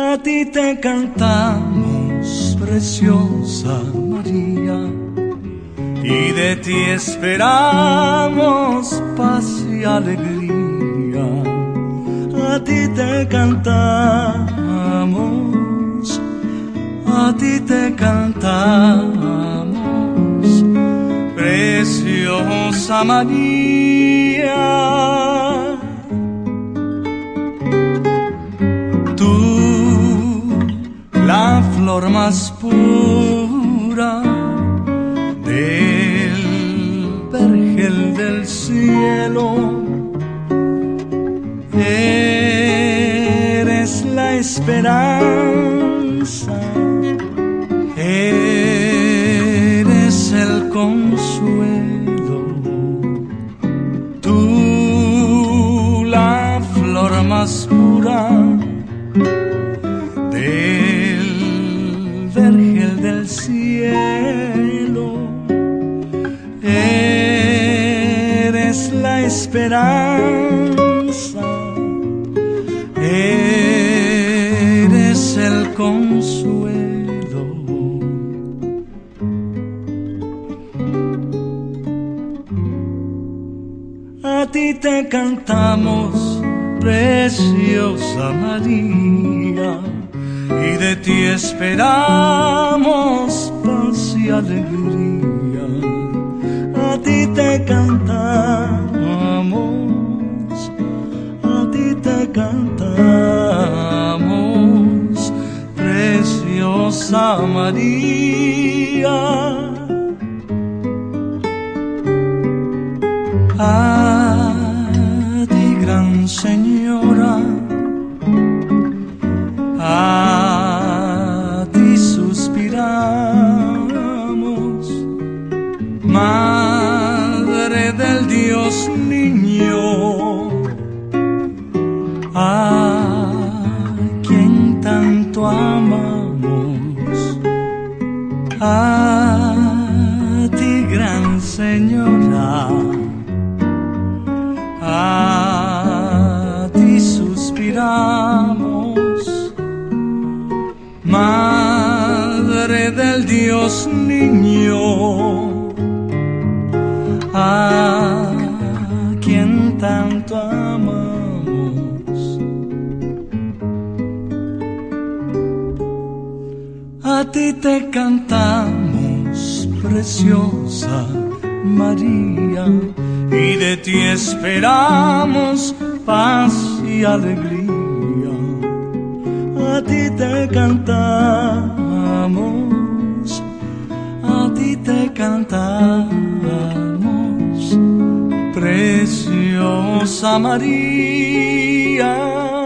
A ti te cantamos, preciosa María, y de ti esperamos paz y alegría. A ti te cantamos, a ti te cantamos, preciosa María. Tú, la flor más pura del vergel del cielo, eres la esperanza, eres el consuelo. Tú, la flor más pura del vergel del cielo, eres la esperanza, eres el consuelo. A ti te cantamos, preciosa María, y de ti esperamos paz y alegría. A ti te cantamos, a ti te cantamos, preciosa María. A ti, gran Señora, a ti suspiramos, Madre del Dios Niño, a quien tanto amamos. A ti, gran Señora, a ti suspiramos, Madre del Dios Niño, a quien tanto amamos. A ti te cantamos, preciosa María, y de ti esperamos paz y alegría. A ti te cantamos, a ti te cantamos, preciosa María.